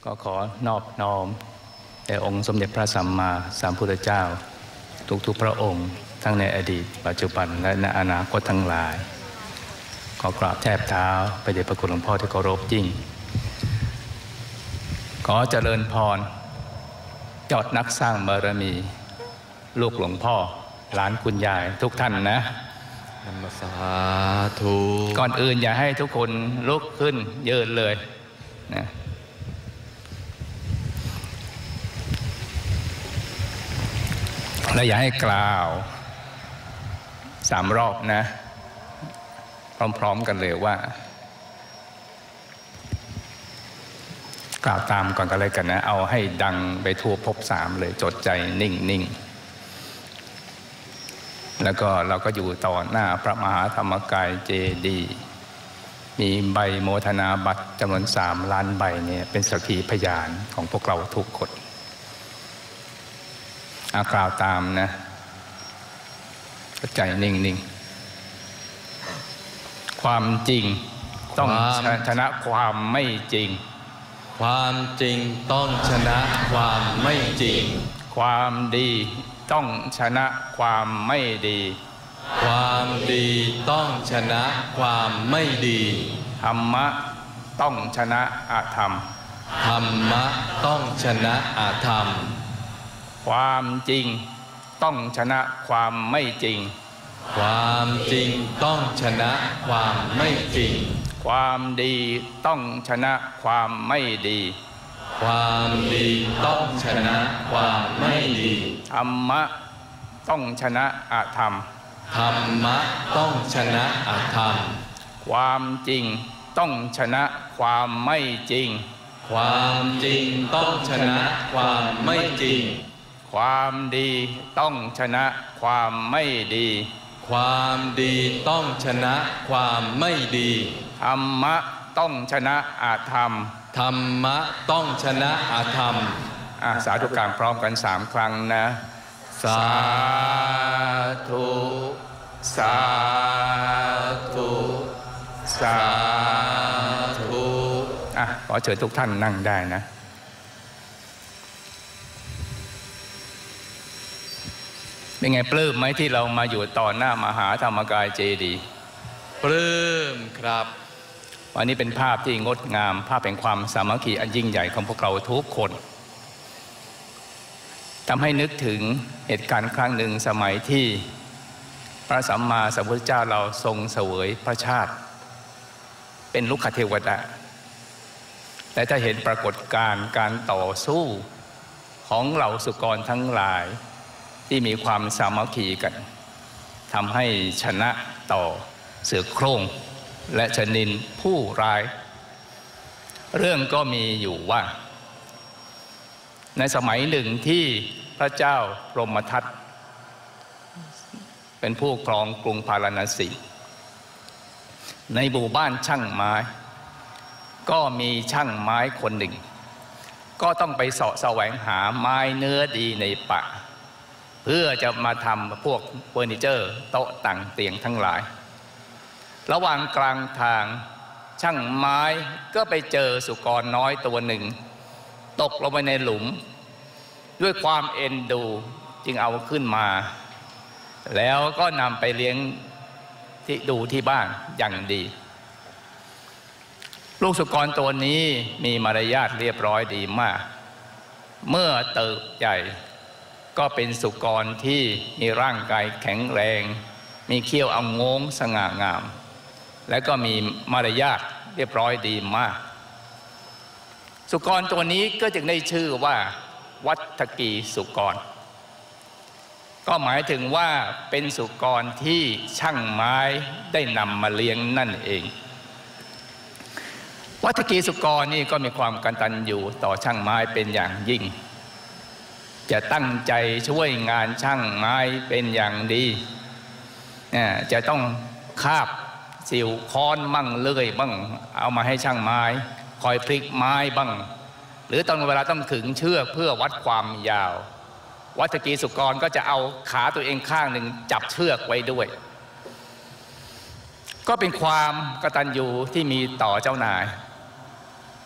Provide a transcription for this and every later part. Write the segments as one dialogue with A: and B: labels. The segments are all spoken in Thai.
A: ก็ขอนอบน้อมแด่องค์สมเด็จพระสัมมาสัมพุทธเจ้าทุกๆพระองค์ทั้งในอดีตปัจจุบันและในอนาคตทั้งหลายขอกราบแทบเท้าพระเดชพระคุณหลวงพ่อที่เคารพยิ่งขอเจริญพรยอดนักสร้างบารมีลูกหลวงพ่อหลานคุณยายทุกท่านนะ
B: นมัสสาธุ
A: ก่อนอื่นอย่าให้ทุกคนลุกขึ้นยืนเลยนะและอย่าให้กล่าว3 รอบนะพร้อมๆกันเลยว่ากล่าวตามก่อนกันเลยกันนะเอาให้ดังไปทั่วภพ3เลยจดใจนิ่งๆแล้วก็เราก็อยู่ต่อหน้าพระมหาธรรมกายเจดีย์มีใบโมทนาบัตรจำนวน3 ล้านใบเนี่ยเป็นสักขีพยานของพวกเราทุกคนกล่าวตามนะใจนิ่งๆความจริงต้องชนะความไม่จริง
B: ความจริงต้องชนะความไม่จริง
A: ความดีต้องชนะความไม่ดี
B: ความดีต้องชนะความไม่ดี
A: ธรรมะต้องชนะอธรรม
B: ธรรมะต้องชนะอธรรม
A: ความจริงต้องชนะความไม่จริง
B: ความจริงต้องชนะความไม่จริง
A: ความดีต้องชนะความไม่ดี
B: ความดีต้องชนะความไม่ดี
A: ธรรมะต้องชนะอธรรม
B: ธรรมะต้องชนะอธรรม
A: ความจริงต้องชนะความไม่จริง
B: ความจริงต้องชนะความไม่จริง
A: ความดีต้องชนะความไม่ดี
B: ความดีต้องชนะความไม่ดี
A: ธรรมะต้องชนะอธรรม
B: ธรรมะต้องชนะอธรรม
A: สาธุการพร้อมกัน3 ครั้งนะ
B: สาธุสาธุสาธุ
A: ขอเชิญทุกท่านนั่งได้นะเป็นไงปลื้มไหมที่เรามาอยู่ต่อหน้ามหาธรรมกายเจดีย์
B: ปลื้มครับ
A: วันนี้เป็นภาพที่งดงามภาพแห่งความสามัคคีอันยิ่งใหญ่ของพวกเราทุกคนทำให้นึกถึงเหตุการณ์ครั้งหนึ่งสมัยที่พระสัมมาสัมพุทธเจ้าเราทรงเสวยพระชาติเป็นลุกขเทวดาแต่ถ้าเห็นปรากฏการณ์การต่อสู้ของเหล่าสุกรทั้งหลายที่มีความสามัคคีกันทำให้ชนะต่อเสือโคร่งและชนินผู้ร้ายเรื่องก็มีอยู่ว่าในสมัยหนึ่งที่พระเจ้าพรหมทัตเป็นผู้ครองกรุงพาราณสีในหมู่บ้านช่างไม้ก็มีช่างไม้คนหนึ่งก็ต้องไปเสาะแสวงหาไม้เนื้อดีในป่าเพื่อจะมาทำพวกเฟอร์นิเจอร์โต๊ะต่างเตียงทั้งหลายระหว่างกลางทางช่างไม้ก็ไปเจอสุกรน้อยตัวหนึ่งตกลงไปในหลุมด้วยความเอ็นดูจึงเอาขึ้นมาแล้วก็นำไปเลี้ยงที่ดูที่บ้านอย่างดีลูกสุกรตัวนี้มีมารยาทเรียบร้อยดีมากเมื่อเติบใหญ่ก็เป็นสุกรที่มีร่างกายแข็งแรงมีเขี้ยวเอางงสง่างามและก็มีมารยาทเรียบร้อยดีมากสุกรตัวนี้ก็จึงได้ชื่อว่าวัฏกีสุกรก็หมายถึงว่าเป็นสุกรที่ช่างไม้ได้นำมาเลี้ยงนั่นเองวัฏกีสุกรนี่ก็มีความกตัญญูต่อช่างไม้เป็นอย่างยิ่งจะตั้งใจช่วยงานช่างไม้เป็นอย่างดีจะต้องคาบสิวค้อนมั่งเลื่อยบ้างเอามาให้ช่างไม้คอยพลิกไม้บ้างหรือตอนเวลาต้องขึงเชือกเพื่อวัดความยาววัฏกีสุกรก็จะเอาขาตัวเองข้างหนึ่งจับเชือกไว้ด้วยก็เป็นความกตัญญูที่มีต่อเจ้านาย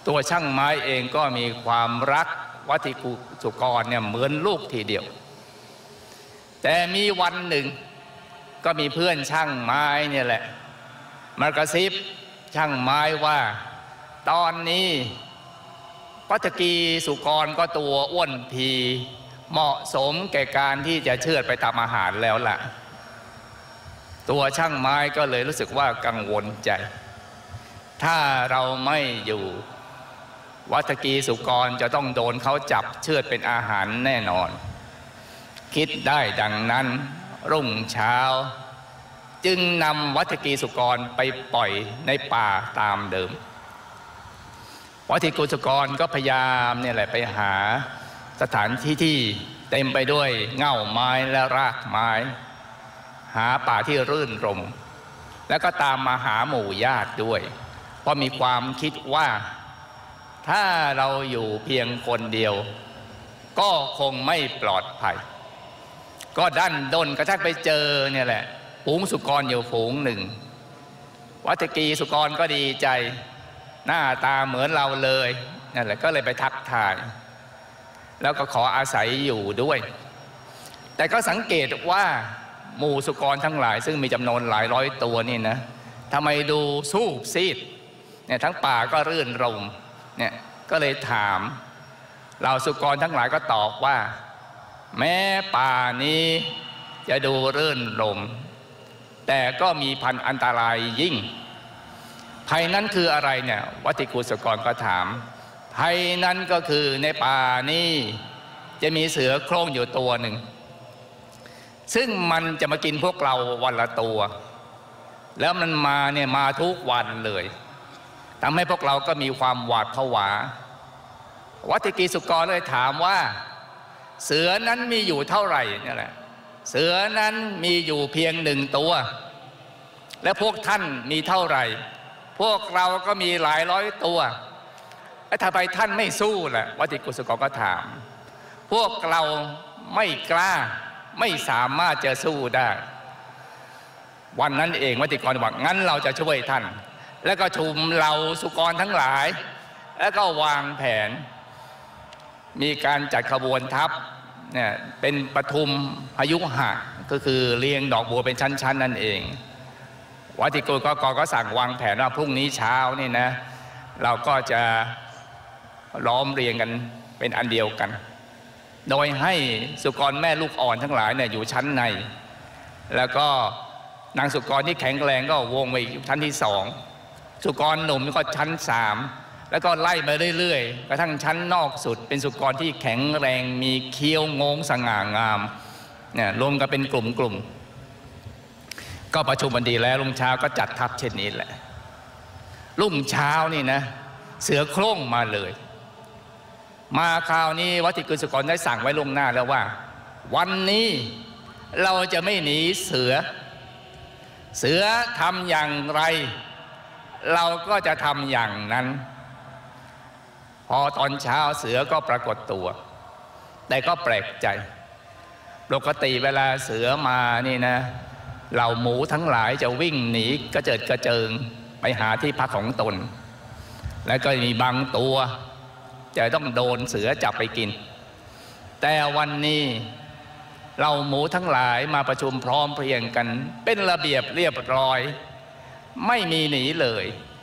A: ตัวช่างไม้เองก็มีความรักวัตถิกุสุกรเนี่ยเหมือนลูกทีเดียวแต่มีวันหนึ่งก็มีเพื่อนช่างไม้เนี่ยแหละมากระซิบช่างไม้ว่าตอนนี้วัตถิกีสุกรก็ตัวอ้วนพีเหมาะสมแก่การที่จะเชือดไปทำอาหารแล้วล่ะตัวช่างไม้ก็เลยรู้สึกว่ากังวลใจถ้าเราไม่อยู่วัตถิกีสุกรจะต้องโดนเขาจับเชือดเป็นอาหารแน่นอนคิดได้ดังนั้นรุ่งเช้าจึงนำวัตถิกีสุกรไปปล่อยในป่าตามเดิมวัตถิกีสุกรก็พยายามเนี่ยแหละไปหาสถานที่ที่เต็มไปด้วยเง่าไม้และรากไม้หาป่าที่รื่นรมแล้วก็ตามมาหาหมู่ญาติด้วยเพราะมีความคิดว่าถ้าเราอยู่เพียงคนเดียวก็คงไม่ปลอดภัยก็ดันด้นกระทั่งไปเจอเนี่ยแหละฝูงสุกรอยู่ฝูงหนึ่งวัตถิกีสุกรก็ดีใจหน้าตาเหมือนเราเลยนั่นแหละก็เลยไปทักทายแล้วก็ขออาศัยอยู่ด้วยแต่ก็สังเกตว่าหมู่สุกรทั้งหลายซึ่งมีจำนวนหลายร้อยตัวนี่นะทำไมดูสูบซีดเนี่ยทั้งป่าก็รื่นรมเนี่ยก็เลยถามเราสุกรทั้งหลายก็ตอบว่าแม้ป่านี้จะดูรื่นรมแต่ก็มีภัยอันตรายยิ่งภัยนั้นคืออะไรเนี่ยวัตถิกุสุกรก็ถามภัยนั้นก็คือในป่านี้จะมีเสือโคร่งอยู่ตัวหนึ่งซึ่งมันจะมากินพวกเราวันละตัวแล้วมันมาเนี่ยมาทุกวันเลยทำให้พวกเราก็มีความหวาดผวาวัตถิกีสุกรเลยถามว่าเสือนั้นมีอยู่เท่าไหร่นี่แหละเสือนั้นมีอยู่เพียงหนึ่งตัวและพวกท่านมีเท่าไหร่พวกเราก็มีหลายร้อยตัวแล้วทำไมท่านไม่สู้ล่ะวัตถิกุสุกรก็ถามพวกเราไม่กล้าไม่สามารถจะสู้ได้วันนั้นเองวัตถิกรบอกงั้นเราจะช่วยท่านแล้วก็ชุมเราสุกรทั้งหลายแล้วก็วางแผนมีการจัดขบวนทัพเนี่ยเป็นปทุมพยุหะก็คือเรียงดอกบัวเป็นชั้นๆนั่นเองวัตถิกุก็สั่งวางแผนว่าพรุ่งนี้เช้านี่นะเราก็จะล้อมเรียงกันเป็นอันเดียวกันโดยให้สุกรแม่ลูกอ่อนทั้งหลายเนี่ยอยู่ชั้นในแล้วก็นางสุกรที่แข็งแรงก็วงไปอีกชั้นที่สองสุกรหนุ่มก็ชั้นสามแล้วก็ไล่มาเรื่อยๆกระทั่งชั้นนอกสุดเป็นสุกรที่แข็งแรงมีเขี้ยวงงสง่างามเนี่ยรวมกันเป็นกลุ่มก็ประชุมกันดีแล้วรุ่งเช้าก็จัดทัพเช่นนี้แหละรุ่งเช้านี่นะเสือโคร่งมาเลยมาคราวนี้วัตถิกุสุกรได้สั่งไว้ล่วงหน้าแล้วว่าวันนี้เราจะไม่หนีเสือทำอย่างไรเราก็จะทำอย่างนั้นพอตอนเช้าเสือก็ปรากฏตัวแต่ก็แปลกใจปกติเวลาเสือมานี่นะเหล่าหมูทั้งหลายจะวิ่งหนีกระเจิดกระเจิงไปหาที่พักของตนแล้วก็มีบางตัวจะต้องโดนเสือจับไปกินแต่วันนี้เราหมูทั้งหลายมาประชุมพร้อมเพรียงกันเป็นระเบียบเรียบร้อยไม่มีหนีเลย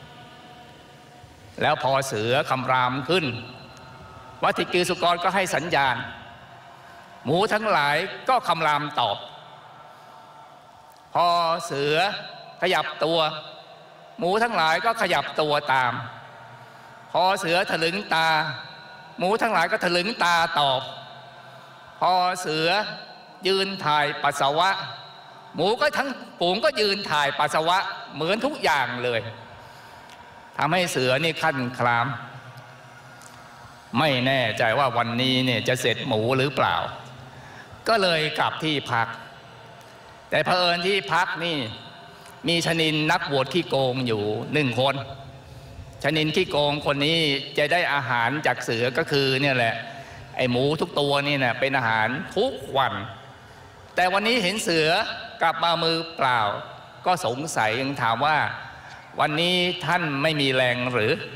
A: แล้วพอเสือคำรามขึ้นวัตถิกีสุกรก็ให้สัญญาณหมูทั้งหลายก็คำรามตอบพอเสือขยับตัวหมูทั้งหลายก็ขยับตัวตามพอเสือถลึงตาหมูทั้งหลายก็ถลึงตาตอบพอเสือยืนถ่ายปัสสาวะหมูก็ทั้งฝูงก็ยืนถ่ายปัสสาวะเหมือนทุกอย่างเลยทำให้เสือนี่ขั้นคลามไม่แน่ใจว่าวันนี้เนี่ยจะเสร็จหมูหรือเปล่าก็เลยกลับที่พักแต่เผอิญที่พักนี่มีชนินนักบวชขี้โกงอยู่1 คนชนินขี้โกงคนนี้จะได้อาหารจากเสือก็คือเนี่ยแหละไอหมูทุกตัวนี่นะเป็นอาหารทุกวันแต่วันนี้เห็นเสือกลับมามือเปล่าก็สงสัยยังถามว่าวันนี้ท่านไม่มีแรงหรือ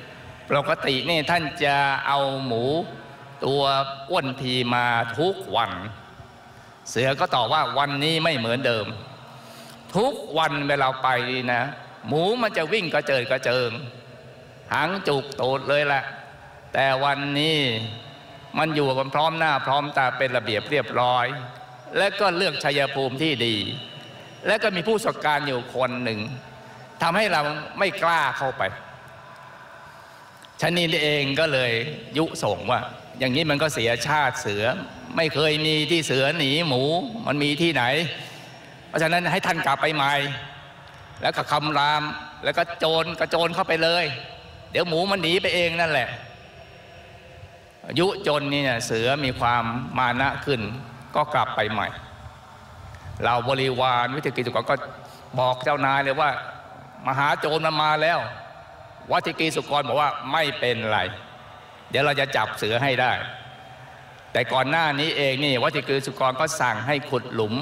A: ปกตินี่ท่านจะเอาหมูตัวอ้วนพีมาทุกวันเสือก็ตอบว่าวันนี้ไม่เหมือนเดิมทุกวันเวลาไปนะหมูมันจะวิ่งกระเจิดกระเจิงหางจุกโตดเลยแหละแต่วันนี้มันอยู่กันพร้อมหน้าพร้อมตาเป็นระเบียบเรียบร้อยและก็เลือกชัยภูมิที่ดีและก็มีผู้ประสบการณ์อยู่คนหนึ่งทำให้เราไม่กล้าเข้าไปชะนีเองก็เลยยุส่งว่าอย่างนี้มันก็เสียชาติเสือไม่เคยมีที่เสือหนีหมูมันมีที่ไหนเพราะฉะนั้นให้ท่านกลับไปใหม่แล้วก็คำรามแล้วก็กระโจนเข้าไปเลยเดี๋ยวหมูมันหนีไปเองนั่นแหละยุจนนี่เนี่ยเสือมีความมานะขึ้นก็กลับไปใหม่เราบริวารวิทยกิจก็บอกเจ้านายเลยว่ามหาโจรมันมาแล้ววัทิกีสุกรบอกว่าไม่เป็นไรเดี๋ยวเราจะจับเสือให้ได้แต่ก่อนหน้านี้เองนี่วัทิกีสุกรก็สั่งให้ขุดหลุม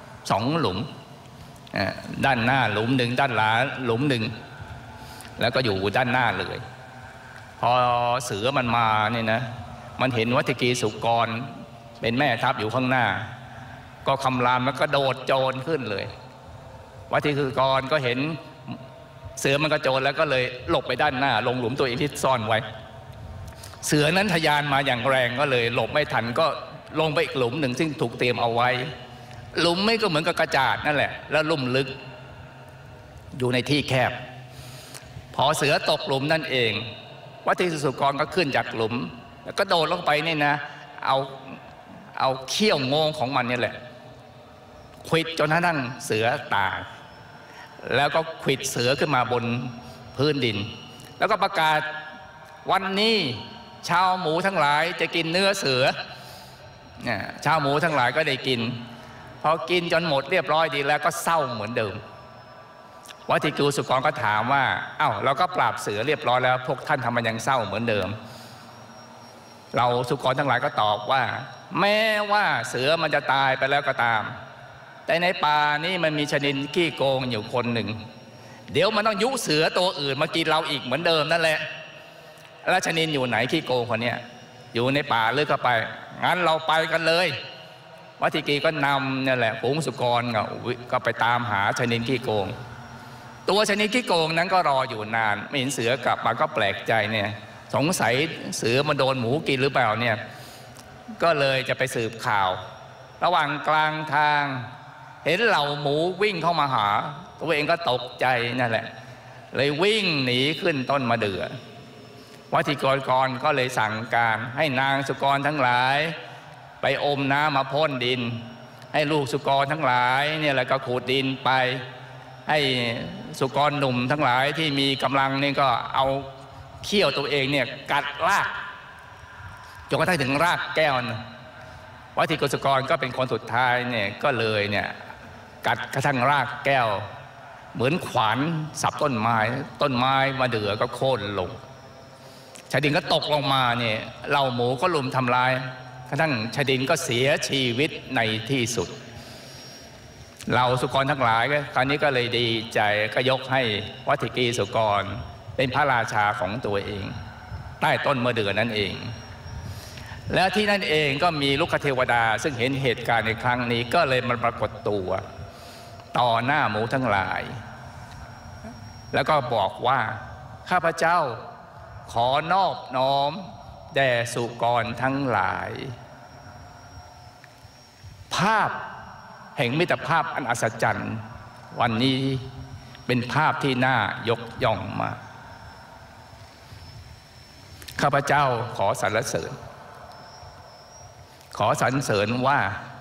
A: 2 หลุมด้านหน้าหลุมหนึ่งด้านหลังหลุมหนึ่งแล้วก็อยู่ด้านหน้าเลยพอเสือมันมาเนี่ยนะมันเห็นวัทิกีสุกรเป็นแม่ทัพอยู่ข้างหน้าก็คำรามแล้วก็โดดโจรขึ้นเลยวัทิกีสุกรก็เห็นเสือมันกระโจนแล้วก็เลยหลบไปด้านหน้าลงหลุมตัวเองที่ซ่อนไว้เสือนั้นทะยานมาอย่างแรงก็เลยหลบไม่ทันก็ลงไปอีกหลุมหนึ่งซึ่งถูกเตรียมเอาไว้หลุมไม่ก็เหมือนกับกระจาดนั่นแหละแล้วลุ่มลึกอยู่ในที่แคบพอเสือตกหลุมนั่นเองวัทิกีสุกรก็ขึ้นจากหลุมแล้วก็โดดลงไปนี่นะเอาเขี้ยวงงของมันนี่แหละขวิดจนกระทั่งเสือตายแล้วก็ขวิดเสือขึ้นมาบนพื้นดินแล้วก็ประกาศวันนี้ชาวหมูทั้งหลายจะกินเนื้อเสือชาวหมูทั้งหลายก็ได้กินพอกินจนหมดเรียบร้อยดีแล้วก็เศร้าเหมือนเดิมวัทิกีสุกรก็ถามว่าอ้าวเราก็ปราบเสือเรียบร้อยแล้วพวกท่านทำไมยังเศร้าเหมือนเดิมเราสุกรทั้งหลายก็ตอบว่าแม้ว่าเสือมันจะตายไปแล้วก็ตามแต่ในป่านี่มันมีชนิดขี้โกงอยู่คนหนึ่งเดี๋ยวมันต้องยุเสือตัวอื่นมากินเราอีกเหมือนเดิมนั่นแหละแล้วชนิดอยู่ไหนขี้โกงคนเนี้ยอยู่ในป่าลึกเข้าไปงั้นเราไปกันเลยวัทิกีก็นำนี่แหละฝูงสุกรก็ไปตามหาชนิดขี้โกงตัวชนิดขี้โกงนั้นก็รออยู่นานไม่เห็นเสือกลับมาก็แปลกใจเนี่ยสงสัยเสือมันโดนหมูกินหรือเปล่าเนี่ยก็เลยจะไปสืบข่าวระหว่างกลางทางเห็นเหล่าหมูวิ่งเข้ามาหาตัวเองก็ตกใจนั่นแหละเลยวิ่งหนีขึ้นต้นมะเดื่อวัทิกีกรก็เลยสั่งการให้นางสุกรทั้งหลายไปอมน้ำมาพ่นดินให้ลูกสุกรทั้งหลายเนี่ยแหละก็ขูดดินไปให้สุกรหนุ่มทั้งหลายที่มีกำลังนี่ก็เอาเขี้ยวตัวเองเนี่ยกัดรากจนกระทั่งถึงรากแก้วนะวัทิกีสุกรก็เป็นคนสุดท้ายเนี่ยก็เลยเนี่ยกัดกระทั่งรากแก้วเหมือนขวานสับต้นไม้มาเดือก็โค่นลงชายดินก็ตกลงมาเนี่ยเหล่าหมูก็ลุมทำลายกระทั่งชายดินก็เสียชีวิตในที่สุดเราสุกรทั้งหลายคราวนี้ก็เลยดีใจก็ยกให้วัทิกีสุกรเป็นพระราชาของตัวเองใต้ต้นมะเดื่อนั่นเองแล้วที่นั่นเองก็มีลูกเทวดาซึ่งเห็นเหตุการณ์ในครั้งนี้ก็เลยมาปรากฏตัวต่อหน้าหมูทั้งหลายแล้วก็บอกว่าข้าพเจ้าขอนอบน้อมแด่สุกรทั้งหลายภาพแห่งมิตรภาพอันอัศจรรย์วันนี้เป็นภาพที่น่ายกย่องมากข้าพเจ้าขอสรรเสริญว่า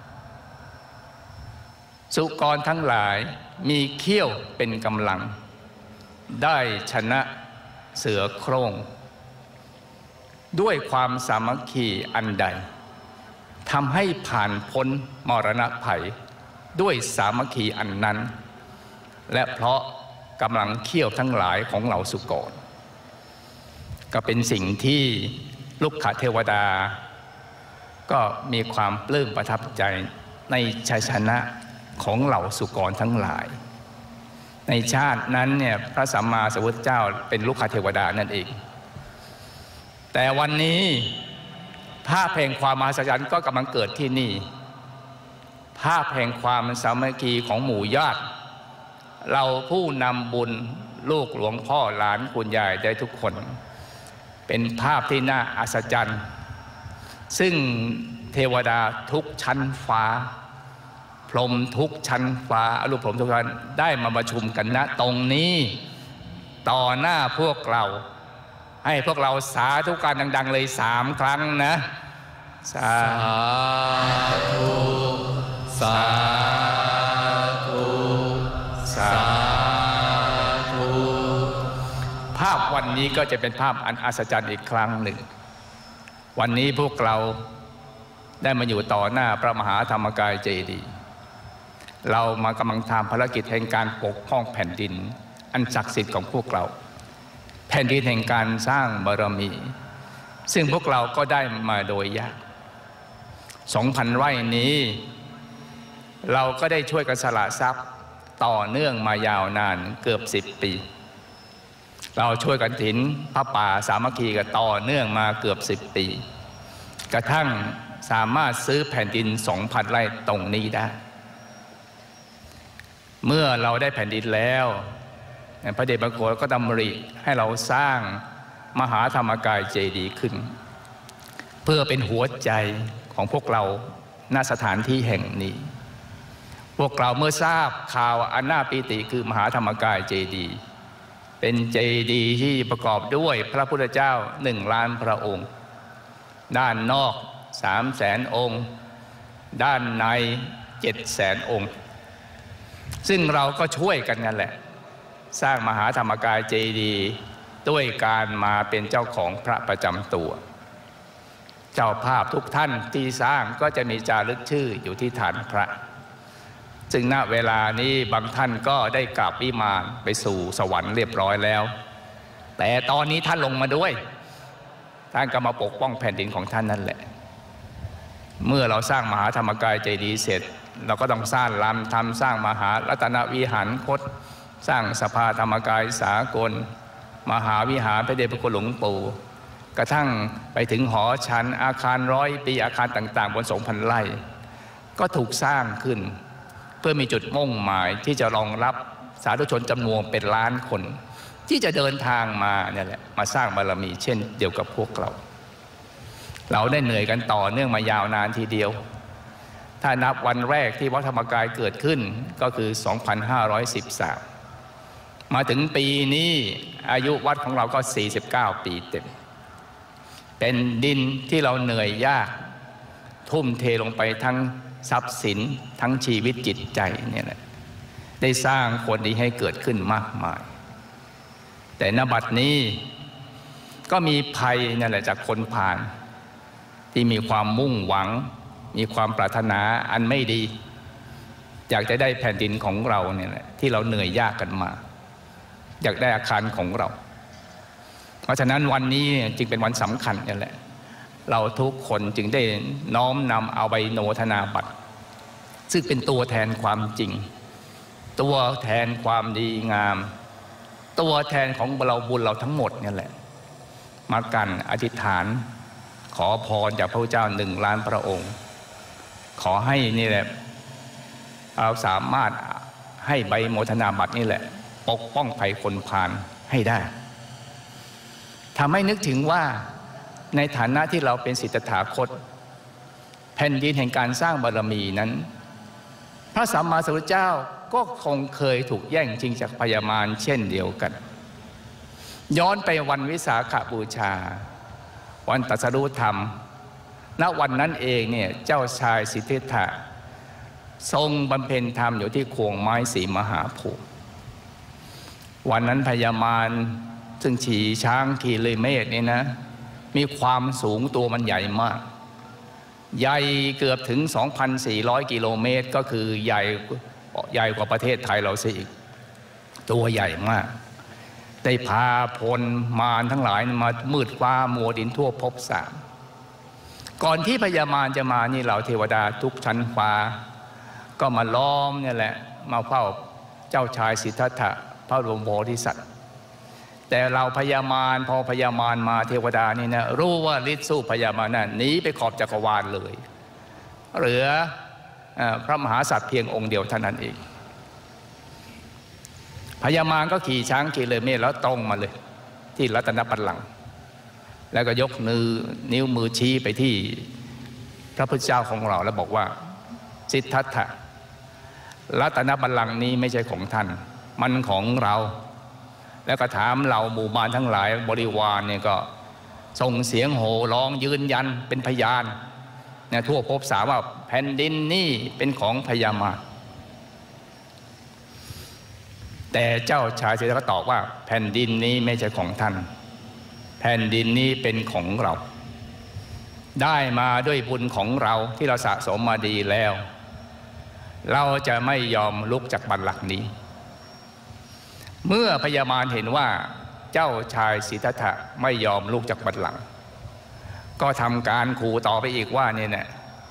A: สุกรทั้งหลายมีเขี้ยวเป็นกำลังได้ชนะเสือโคร่งด้วยความสามัคคีอันใดทำให้ผ่านพ้นมรณะภัยด้วยสามัคคีอันนั้นและเพราะกำลังเขี้ยวทั้งหลายของเหล่าสุกรก็เป็นสิ่งที่ลุกขเทวดาก็มีความปลื้มประทับใจในชัยชนะของเหล่าสุกรทั้งหลายในชาตินั้นเนี่ยพระสัมมาสัมพุทธเจ้าเป็นลุกขเทวดานั่นเองแต่วันนี้ภาพแห่งความมหัศจรรย์ก็กำลังเกิดที่นี่ภาพแห่งความสามัคคีของหมู่ญาติเราผู้นำบุญลูกหลวงพ่อหลานคุณยายได้ทุกคนเป็นภาพที่น่าอัศจรรย์ซึ่งเทวดาทุกชั้นฟ้าพรหมทุกชั้นฟ้าอรูปพรหมทุกชั้นได้มาประชุมกันณตรงนี้ต่อหน้าพวกเราให้พวกเราสาธุการดังๆเลย3 ครั้งนะสาธุสาธุสาธุภาพวันนี้ก็จะเป็นภาพอันอัศจรรย์อีกครั้งหนึ่งวันนี้พวกเราได้มาอยู่ต่อหน้าพระมหาธรรมกายเจดีย์เรามากำลังทำภารกิจแห่งการปกป้องแผ่นดินอันศักดิ์สิทธิ์ของพวกเราแผ่นดินแห่งการสร้างบารมีซึ่งพวกเราก็ได้มาโดยยาก 2,000 ไร่นี้เราก็ได้ช่วยกันสละทรัพย์ต่อเนื่องมายาวนานเกือบ10 ปีเราช่วยกันถินพระป่าสามัคคีกันต่อเนื่องมาเกือบ10 ปีกระทั่งสามารถซื้อแผ่นดิน 2,000 ไร่ตรงนี้ได้เมื่อเราได้แผ่นดินแล้วพระเดชพระคุณก็ดำริให้เราสร้างมหาธรรมกายเจดีย์ขึ้นเพื่อเป็นหัวใจของพวกเราณสถานที่แห่งนี้พวกเราเมื่อทราบข่าวอันน่าปีติคือมหาธรรมกายเจดีย์เป็นเจดีย์ที่ประกอบด้วยพระพุทธเจ้า1 ล้านพระองค์ด้านนอก300,000 องค์ด้านใน700,000 องค์ซึ่งเราก็ช่วยกันนั่นแหละสร้างมหาธรรมกายเจดีย์ด้วยการมาเป็นเจ้าของพระประจำตัวเจ้าภาพทุกท่านที่สร้างก็จะมีจารึกชื่ออยู่ที่ฐานพระซึ่งณเวลานี้บางท่านก็ได้กราบวิมานไปสู่สวรรค์เรียบร้อยแล้วแต่ตอนนี้ท่านลงมาด้วยท่านก็มาปกป้องแผ่นดินของท่านนั่นแหละเมื่อเราสร้างมหาธรรมกายเจดีย์เสร็จเราก็ต้องสร้างลำทำสร้างมหารัตนวิหารคตสร้างสภาธรรมกายสากลมหาวิหารพระเดชพระคุณหลวงปู่กระทั่งไปถึงหอชั้นอาคาร100 ปีอาคารต่างๆบน 2,000 ไร่ก็ถูกสร้างขึ้นเพื่อมีจุดมุ่งหมายที่จะรองรับสาธุชนจำนวนเป็นล้านคนที่จะเดินทางมาเนี่ยแหละมาสร้างบารมีเช่นเดียวกับพวกเราได้เหนื่อยกันต่อเนื่องมายาวนานทีเดียวถ้านับวันแรกที่วัดธรรมกายเกิดขึ้นก็คือ 2513 มาถึงปีนี้อายุวัดของเราก็ 49 ปีเต็มเป็นดินที่เราเหนื่อยยากทุ่มเทลงไปทั้งทรัพย์สินทั้งชีวิตจิตใจเนี่ยแหละได้สร้างคนดีให้เกิดขึ้นมากมายแต่ณบัดนี้ก็มีภัยนั่นแหละจากคนผ่านที่มีความมุ่งหวังมีความปรารถนาอันไม่ดีอยากจะได้แผ่นดินของเราเนี่ยแหละที่เราเหนื่อยยากกันมาอยากได้อาคารของเราเพราะฉะนั้นวันนี้จึงเป็นวันสำคัญนั่นแหละเราทุกคนจึงได้น้อมนำเอาใบโนทนาบัตรซึ่งเป็นตัวแทนความจริงตัวแทนความดีงามตัวแทนของเราบุญเราทั้งหมดนี่แหละมากันอธิษฐานขอพรจากพระพุทธเจ้า1 ล้านพระองค์ขอให้นี่แหละเราสามารถให้ใบโมทนาบัตรนี่แหละปกป้องภัยคนพาลให้ได้ทำให้นึกถึงว่าในฐานะที่เราเป็นศิษย์ตถาคตแผ่นดินแห่งการสร้างบารมีนั้นพระสัมมาสัมพุทธเจ้าก็คงเคยถูกแย่งชิงจากพญามารเช่นเดียวกันย้อนไปวันวิสาขบูชาวันตรัสรู้ธรรมณวันนั้นเองเนี่ยเจ้าชายสิทธัตถะทรงบำเพ็ญธรรมอยู่ที่โคนไม้สีมหาโพธิ์วันนั้นพญามารซึ่งขี่ช้างขี่เลยเมฆนี่นะมีความสูงตัวมันใหญ่มากใหญ่เกือบถึง 2,400 กิโลเมตรก็คือใหญ่กว่าประเทศไทยเราซะอีกตัวใหญ่มากได้พาพลมารทั้งหลายมามืดฟ้ามัวดินทั่วภพ3ก่อนที่พญามารจะมานี่เหล่าเทวดาทุกชั้นฟ้าก็มาล้อมเนี่ยแหละมาเฝ้าเจ้าชายสิทธัตถะพระบรมโพธิสัตว์ แแต่เราพญามารพอพญามารมาเทวดานี่นะรู้ว่าฤทธิ์สู้พญามารนั่นหนีไปขอบจักรวาลเลยเหลือพระมหาสัตว์เพียงองค์เดียวเท่านั้นเองพญามารก็ขี่ช้างขี่เลยเมฆแล้วตรงมาเลยที่รัตนบัลลังก์แล้วก็ยกนิ้วมือชี้ไปที่พระพุทธเจ้าของเราแล้วบอกว่าสิทธัตถะรัตนบัลลังก์นี้ไม่ใช่ของท่านมันของเราแล้วก็ถามเราหมู่บ้านทั้งหลายบริวารเนี่ยก็ส่งเสียงโห่ร้องยืนยันเป็นพยานเนี่ยทั่วภพสามว่าแผ่นดินนี่เป็นของพญามารแต่เจ้าชายสิทธัตถะก็ตอบว่าแผ่นดินนี้ไม่ใช่ของท่านแผ่นดินนี้เป็นของเราได้มาด้วยบุญของเราที่เราสะสมมาดีแล้วเราจะไม่ยอมลุกจากบัลลังก์นี้เมื่อพญามารเห็นว่าเจ้าชายสิทธัตถะไม่ยอมลุกจากบัลลังก์ก็ทำการขู่ต่อไปอีกว่าเนี่ย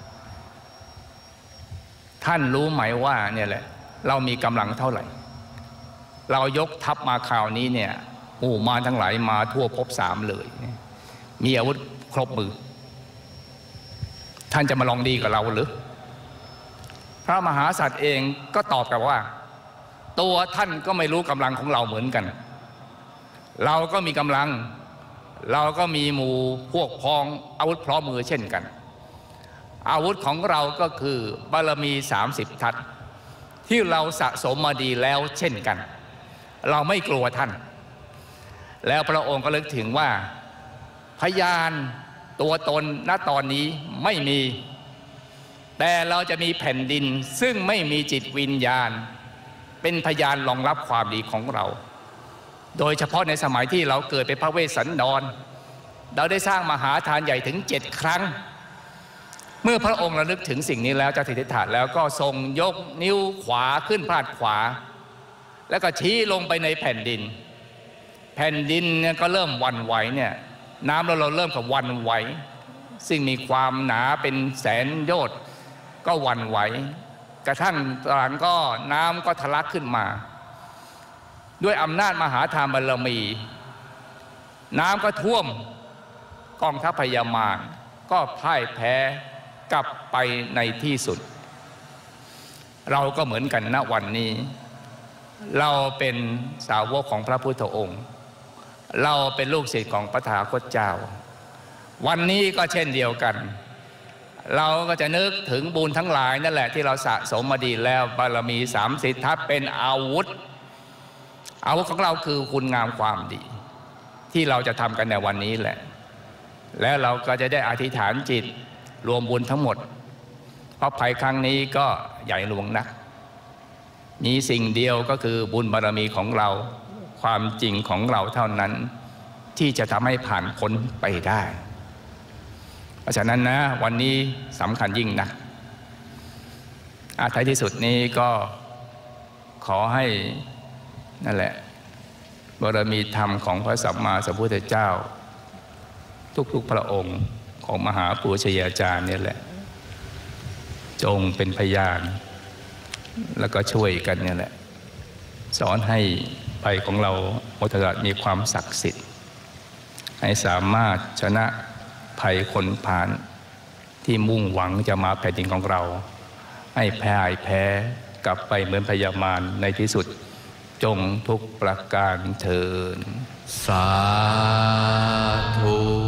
A: ท่านรู้ไหมว่าเนี่ยแหละเรามีกำลังเท่าไหร่เรายกทัพมาคราวนี้เนี่ยหมู่มารทั้งหลายมาทั่วภพสามเลยมีอาวุธครบมือท่านจะมาลองดีกับเราหรือพระมหาสัตว์เองก็ตอบกลับว่าตัวท่านก็ไม่รู้กำลังของเราเหมือนกันเราก็มีกำลังเราก็มีหมู่พวกพ้องอาวุธพร้อมมือเช่นกันอาวุธของเราก็คือบารมี30 ทัศน์ที่เราสะสมมาดีแล้วเช่นกันเราไม่กลัวท่านแล้วพระองค์ก็นึกถึงว่าพยานตัวตนณตอนนี้ไม่มีแต่เราจะมีแผ่นดินซึ่งไม่มีจิตวิญญาณเป็นพยานรองรับความดีของเราโดยเฉพาะในสมัยที่เราเกิดเป็นพระเวสสันดรเราได้สร้างมหาทานใหญ่ถึง7 ครั้งเมื่อพระองค์ระลึกถึงสิ่งนี้แล้วเจ้าสิทธัตถะแล้วก็ทรงยกนิ้วขวาขึ้นพาดขวาแล้วก็ชี้ลงไปในแผ่นดินแผ่นดินเนี่ยก็เริ่มวันไหวเนี่ยน้ำเราเริ่มกับวันไหวซึ่งมีความหนาเป็นแสนโยชน์ก็วันไหวกระทั่งตอนหลังก็น้ำก็ทะลักขึ้นมาด้วยอำนาจมหาทานบารมีน้ำก็ท่วมกองทัพพญามารก็พ่ายแพ้กลับไปในที่สุดเราก็เหมือนกันณวันนี้เราเป็นสาวกของพระพุทธองค์เราเป็นลูกศิษย์ของพระตถาคตเจ้าวันนี้ก็เช่นเดียวกันเราก็จะนึกถึงบุญทั้งหลายนั่นแหละที่เราสะสมมาดีแล้วบารมี30 ทัศน์เป็นอาวุธของเราคือคุณงามความดีที่เราจะทำกันในวันนี้แหละแล้วเราก็จะได้อธิษฐานจิตรวมบุญทั้งหมดเพราะภัยครั้งนี้ก็ใหญ่หลวงนักมีสิ่งเดียวก็คือบุญบารมีของเราความจริงของเราเท่านั้นที่จะทำให้ผ่านพ้นไปได้เพราะฉะนั้นนะวันนี้สำคัญยิ่งนะท้ายที่สุดนี้ก็ขอให้นั่นแหละบารมีธรรมของพระสัมมาสัมพุทธเจ้าทุกๆพระองค์ของมหาปุชญาจารย์นี่แหละจงเป็นพยานแล้วก็ช่วยกันนี่แหละสอนให้ภัยของเราโมทนามีความศักดิ์สิทธิ์ให้สามารถชนะภัยคนผ่านที่มุ่งหวังจะมาแผ่นดินของเราให้แพ้กลับไปเหมือนพญามารในที่สุดจงทุกประการเถิด
B: สาธุ